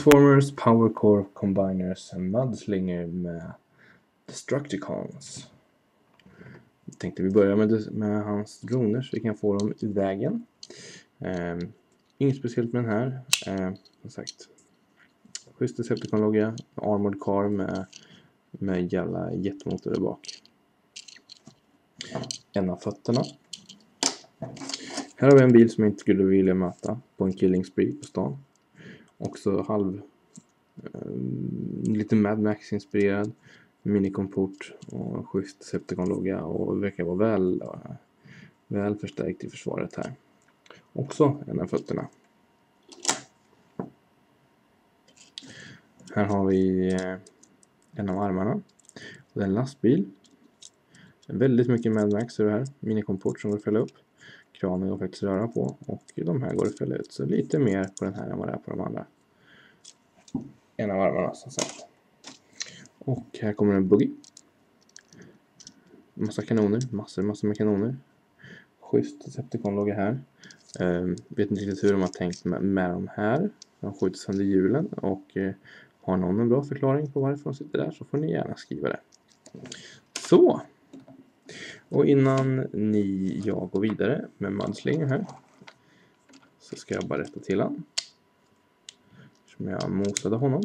Transformers, Powercore Combiners, Mudslinger med Destructicons. Jag tänkte vi börjar med hans droner så vi kan få dem i vägen. Inget speciellt med den här. Som sagt, schysst Decepticon-logga, Armored Car med jävla jetmotor där bak. En av fötterna. Här har vi en bil som jag inte skulle vilja möta på en killing spree på stan. Också lite Mad Max-inspirerad. Minikomport och schysst Decepticon-logga och verkar vara väl förstärkt i försvaret här. Också en av fötterna. Här har vi en av armarna. Det är en lastbil. Väldigt mycket Mad Max är det här. Minikomport som går att fälla upp. Kranen går faktiskt röra på. Och de här går att fälla ut. Så lite mer på den här än vad det är på de andra. En av armarna som sagt. Och här kommer en buggy. Massa kanoner. Massor med kanoner. Schysst Decepticon-logga här. Vet inte riktigt hur de har tänkt med de här. De skjuter sönder hjulen. Och har någon en bra förklaring på varför de sitter där så får ni gärna skriva det. Så. Och innan jag går vidare med Mudslinger här. Så ska jag bara rätta till han. Som jag mosade honom.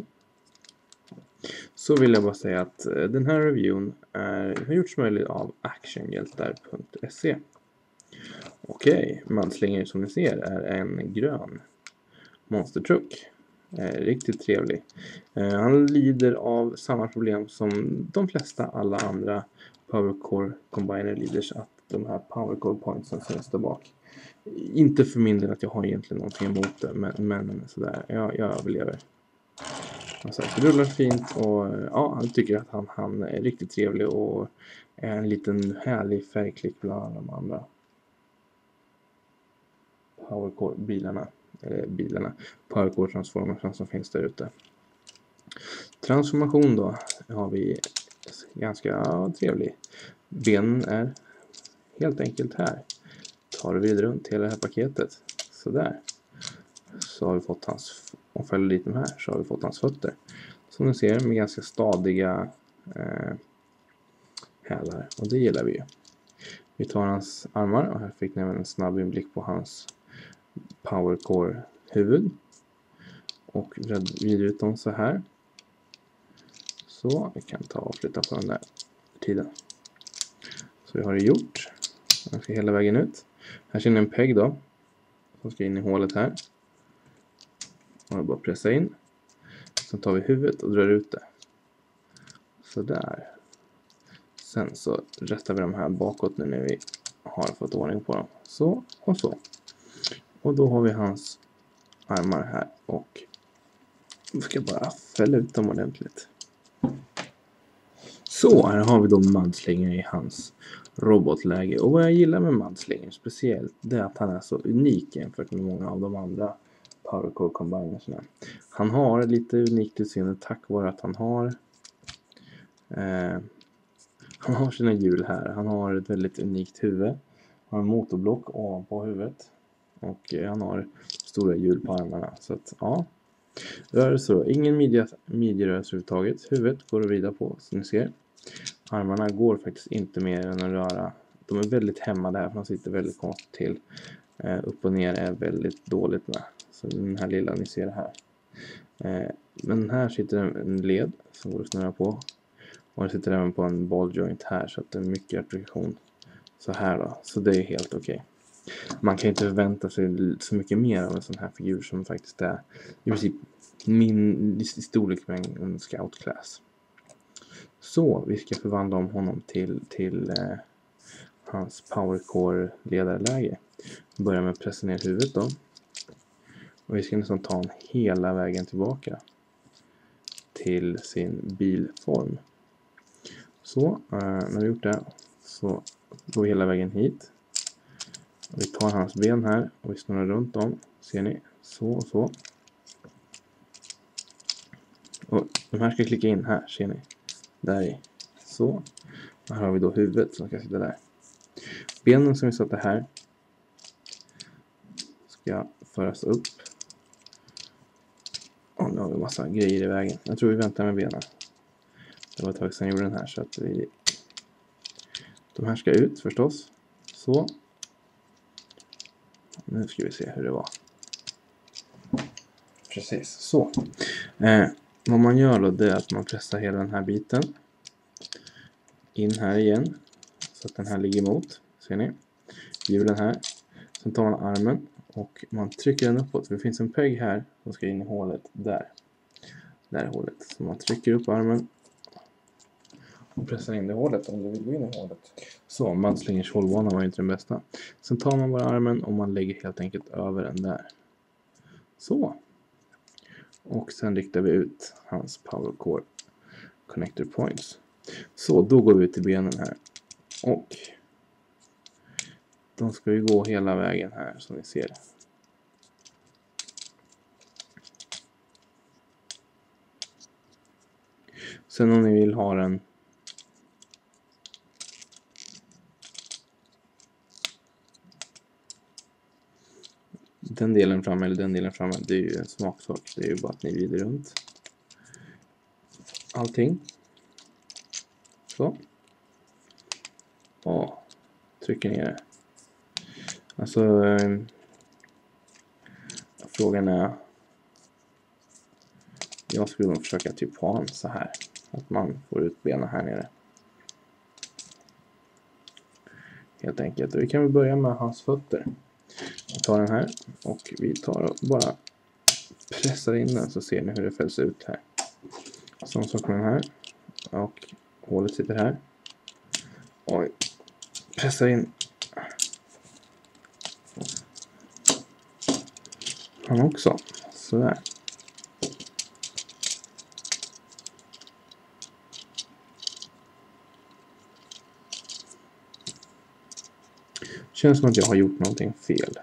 Så vill jag bara säga att den här reviewen har gjorts möjlig av actionhjältar.se. Okej, Mudslinger som ni ser är en grön monstertruck. Riktigt trevlig. Han lider av samma problem som de flesta alla andra Powercore Combiner lider, så att de här Powercore pointsen syns där bak. Inte för min del att jag har egentligen någonting emot det, men sådär, jag överlever. Alltså, det rullar fint och ja, han tycker att han är riktigt trevlig och är en liten härlig färgklick bland de andra Powercore-bilarna. Powercore Transformers som finns där ute. Transformation då har vi ganska trevlig. Benen är helt enkelt här. Tar vi runt hela det här paketet. Sådär. Så har vi fått hans, och följer dit de här, så har vi fått hans fötter. Som ni ser med ganska stadiga hälar. Och det gillar vi ju. Vi tar hans armar och här fick ni även en snabb inblick på hans Powercore huvud. Och vidare ut dem så här. Så vi kan ta och flytta på den där tiden. Så vi har det gjort. Den ska hela vägen ut. Här ser ni en peg då. Som ska in i hålet här. Och bara pressa in. Sen tar vi huvudet och drar ut det. Så där. Sen så rättar vi de här bakåt nu när vi har fått ordning på dem. Så och så. Och då har vi hans armar här. Och vi ska bara fälla ut dem ordentligt. Så, här har vi då Mudslinger i hans robotläge. Och vad jag gillar med Mudslinger speciellt, det är att han är så unik jämfört med många av de andra Powercore Combinersna. Han har lite unikt utseende tack vare att han har sina hjul här. Han har ett väldigt unikt huvud. Han har en motorblock ovanpå huvudet. Och han har stora hjul på armarna. Så att, ja. Rörelse då. Ingen midjerörelse överhuvudtaget. Huvudet går att vrida på, som ni ser. Armarna går faktiskt inte mer än att röra. De är väldigt hämmade här, för de sitter väldigt konstigt till. Upp och ner är väldigt dåligt med. Så den här lilla ni ser här. Men här sitter en led som går att snurra på. Och det sitter även på en balljoint här, så att det är mycket applikation. Så här då. Så det är helt okej. Man kan inte förvänta sig så mycket mer av en sån här figur som faktiskt är i princip min storlek med en scout-class. Så vi ska förvandla om honom till hans Powercore-ledarläge. Börja med att pressa ner huvudet då. Och vi ska nästan ta honom hela vägen tillbaka till sin bilform. Så, när vi gjort det så går vi hela vägen hit. Vi tar hans ben här och vi snurrar runt dem. Ser ni? Så och så. Och de här ska klicka in här, ser ni? Där i. Så. Och här har vi då huvudet som ska sitta där. Benen som vi satte här ska föras upp. Och nu har har vi massa grejer i vägen. Jag tror vi väntar med benen. Det var ett tag sedan jag gjorde den här, så att de här ska ut förstås. Så. Nu ska vi se hur det var. Precis, så. Vad man gör då, det är att man pressar hela den här biten in här igen, så att den här ligger emot. Ser ni? Hjulen här. Sen tar man armen och man trycker den uppåt. För det finns en pegg här som ska in i hålet där. Där är hålet. Så man trycker upp armen och pressar in det hålet om du vill gå in i hålet. Så, mudslingers hållbana var ju inte den bästa. Sen tar man bara armen och man lägger helt enkelt över den där. Så. Och sen riktar vi ut hans power core connector points. Så, då går vi ut till benen här. Och de ska ju gå hela vägen här som ni ser. Sen om ni vill ha den delen framme eller den delen framme, det är ju en smaksak. Det är ju bara att ni vrider runt allting. Så. Och trycker ner det. Alltså frågan är, jag skulle nog försöka typ ha en så här, att man får ut benen här nere. Helt enkelt. Och vi kan väl börja med hans fötter. Vi tar den här och vi tar och bara pressar in den, så ser ni hur det fälls ut här. Samma sak med den här. Och hålet sitter här. Och pressar in han också. Sådär. Känns som att jag har gjort någonting fel.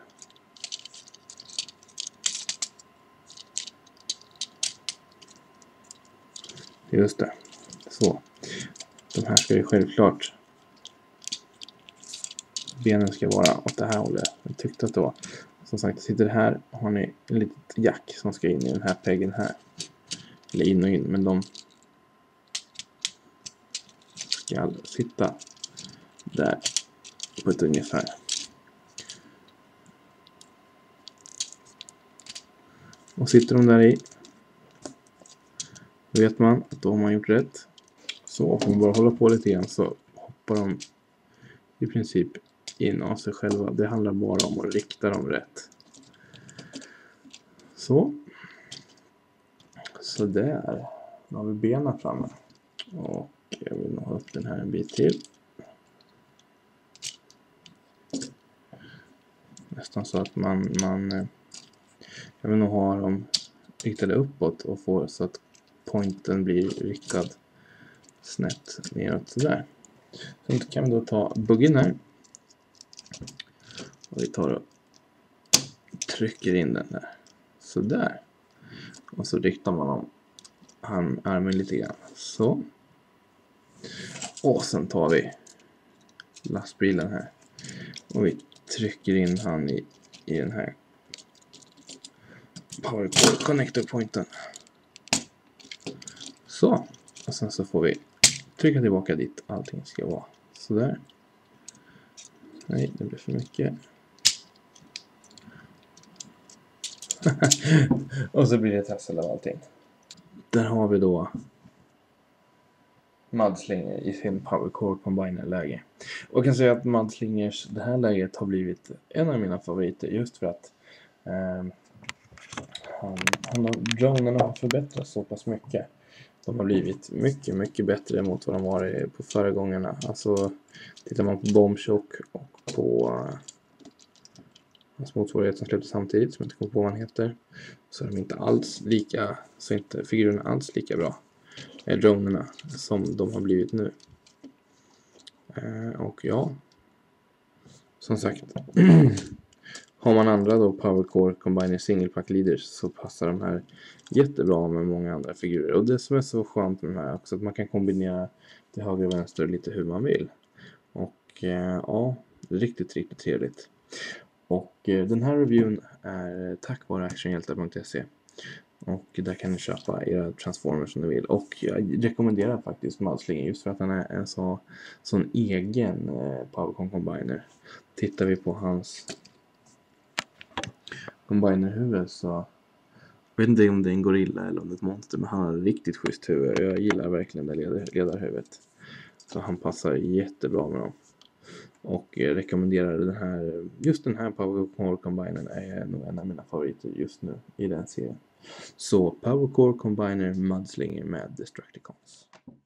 Just det. Så. De här ska ju självklart, benen ska vara åt det här hållet. Jag tyckte att det var, som sagt, sitter här har ni en litet jack som ska in i den här peggen här. Eller in och in, men de ska sitta där på ett ungefär. Och sitter de där i, då vet man att då har man gjort rätt. Så om man bara håller på lite grann så hoppar de i princip in av sig själva. Det handlar bara om att rikta dem rätt. Så. Så där. Nu har vi benen framme. Och jag vill nog ha upp den här en bit till. Nästan så att man jag vill nog ha dem riktade uppåt och få så att pointen blir riktad snett neråt sådär. Så kan vi då ta buggen här. Och vi tar och trycker in den där. Sådär. Och så riktar man om armen lite grann. Så. Och sen tar vi lastbilen här. Och vi trycker in han i den här power core connector pointen. Så. Och sen så får vi trycka tillbaka dit allting ska vara. Sådär. Nej, det blir för mycket. Och så blir det trassel av allting. Där har vi då Mudslinger i sin Power Core Combiner läge. Och jag kan säga att Mudslingers, det här läget har blivit en av mina favoriter just för att dronerna har förbättrats så pass mycket. De har blivit mycket, mycket bättre mot vad de var på förra gångerna. Alltså, tittar man på Bombshock och på hans motsvarighet som släpptes samtidigt, som jag inte kommer på vad han heter, så är de inte alls lika, så inte figurerna alls lika bra, dronerna, som de har blivit nu. Och ja, som sagt, har man andra då Power Core Combiner Single Pack Leaders så passar de här jättebra med många andra figurer. Och det som är så skönt med de här också, att man kan kombinera till höger och vänster lite hur man vill. Och ja, riktigt, riktigt trevligt. Och den här reviewen är tack vare actionhjältar.se. Och där kan ni köpa era Transformers som ni vill. Och jag rekommenderar faktiskt Mudslingern just för att han är en sån egen Powercon Combiner. Tittar vi på hans Combiner-huvud så jag vet inte om det är en gorilla eller om det är ett monster, men han har riktigt schysst huvud. Jag gillar verkligen det ledarhuvudet. Så han passar jättebra med dem. Och rekommenderar just den här Powercore Combiner är nog en av mina favoriter just nu i den serien. Så Powercore Combiner Mudslinger med Destructicons.